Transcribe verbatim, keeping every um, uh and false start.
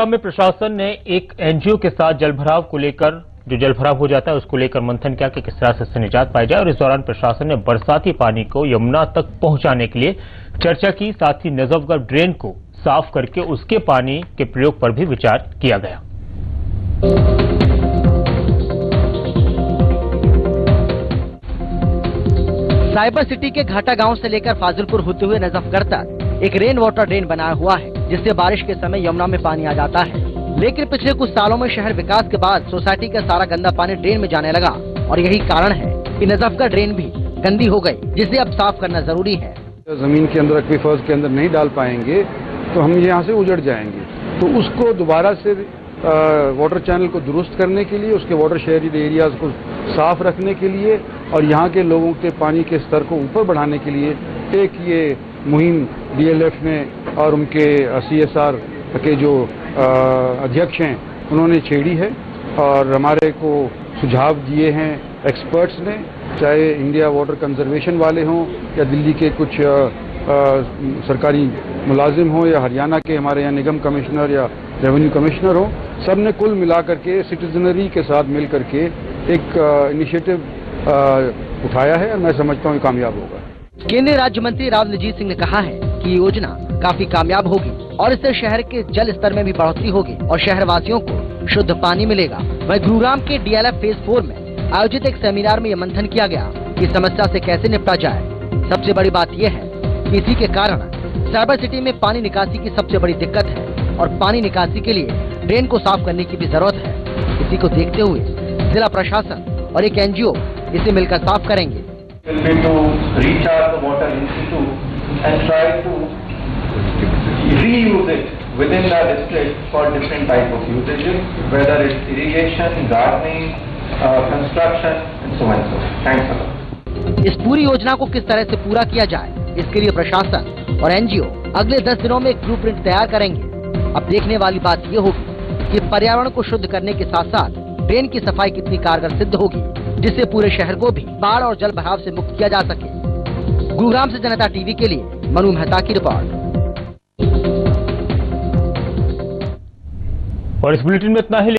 गुरुग्राम में प्रशासन ने एक एनजीओ के साथ जलभराव को लेकर, जो जलभराव हो जाता है उसको लेकर मंथन किया कि किस तरह से इससे निजात पाई जाए। और इस दौरान प्रशासन ने बरसाती पानी को यमुना तक पहुंचाने के लिए चर्चा की। साथ ही नजफगढ़ ड्रेन को साफ करके उसके पानी के प्रयोग पर भी विचार किया गया। साइबर सिटी के घाटा गांव से लेकर फाजिलपुर होते हुए नजफगढ़ तक एक रेन वाटर ड्रेन बनाया हुआ है, जिससे बारिश के समय यमुना में पानी आ जाता है। लेकिन पिछले कुछ सालों में शहर विकास के बाद सोसाइटी का सारा गंदा पानी ड्रेन में जाने लगा और यही कारण है कि नजफगढ़ ड्रेन भी गंदी हो गई, जिसे अब साफ करना जरूरी है। जमीन के अंदर एक्वीफर्स के अंदर नहीं डाल पाएंगे तो हम यहाँ से उजड़ जाएंगे, तो उसको दोबारा से वाटर चैनल को दुरुस्त करने के लिए, उसके वाटर शेडेड एरियाज को साफ रखने के लिए और यहाँ के लोगों के पानी के स्तर को ऊपर बढ़ाने के लिए एक ये मुहिम डीएलएफ ने और उनके सीएसआर के जो अध्यक्ष हैं उन्होंने छेड़ी है और हमारे को सुझाव दिए हैं एक्सपर्ट्स ने, चाहे इंडिया वाटर कंजर्वेशन वाले हों या दिल्ली के कुछ आ, आ, सरकारी मुलाजिम हों या हरियाणा के हमारे यहाँ निगम कमिश्नर या रेवेन्यू कमिश्नर हों, सब ने कुल मिलाकर के सिटीजनरी के साथ मिल करके एक इनिशिएटिव उठाया है और मैं समझता हूँ कामयाब होगा। केंद्रीय राज्य मंत्री राव निजीत सिंह ने कहा है कि ये योजना काफी कामयाब होगी और इससे शहर के जल स्तर में भी बढ़ोतरी होगी और शहर वासियों को शुद्ध पानी मिलेगा। वहीं गुरुग्राम के डीएलएफ फेज फोर में आयोजित एक सेमिनार में ये मंथन किया गया कि समस्या से कैसे निपटा जाए। सबसे बड़ी बात यह है कि इसी के कारण साइबर सिटी में पानी निकासी की सबसे बड़ी दिक्कत है और पानी निकासी के लिए ड्रेन को साफ करने की भी जरूरत है। इसी को देखते हुए जिला प्रशासन और एक एनजीओ इसे मिलकर साफ करेंगे। will be to recharge the water in situ and try to reuse it within the district for different type of usages, whether it's irrigation, gardening, uh, construction, and so on and so on. Thanks a lot. इस पूरी योजना को किस तरह से पूरा किया जाए, इसके लिए प्रशासन और एनजीओ अगले दस दिनों में एक ब्लूप्रिंट तैयार करेंगे। अब देखने वाली बात ये होगी कि पर्यावरण को शुद्ध करने के साथ साथ ड्रेन की सफाई कितनी कारगर सिद्ध होगी, जिससे पूरे शहर को भी बाढ़ और जल भराव से मुक्त किया जा सके। गुरुग्राम से जनता टीवी के लिए मनु मेहता की रिपोर्ट। और इस बुलेटिन में इतना ही।